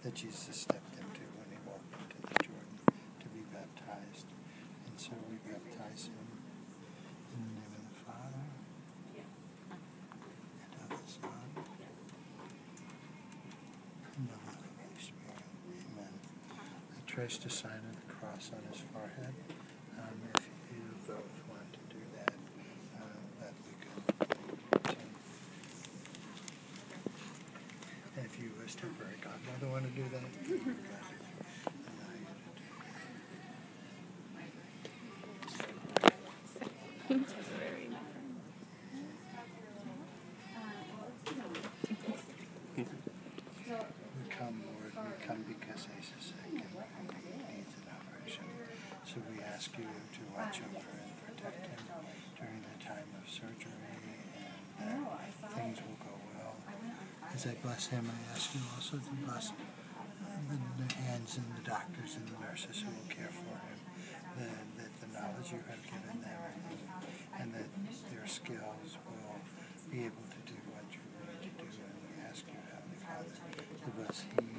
that Jesus stepped into when he walked into the Jordan to be baptized. And so we baptize him in the name of the Father, and of the Son, and of the Holy Spirit. Amen. I traced the sign of the cross on his forehead. If you both want to do that, that'd be good. And if you as temporary godmother want to do that, we come, Lord, we come because Ace is sick and he needs an operation. So we ask you to watch over and protect him during the time of surgery, and that things will go well. As I bless him, I ask you also to bless the hands and the doctors and the nurses who will care for him, that the knowledge you have given them and that their skills will be able to do what you need to do. And we ask you, Heavenly Father, to bless him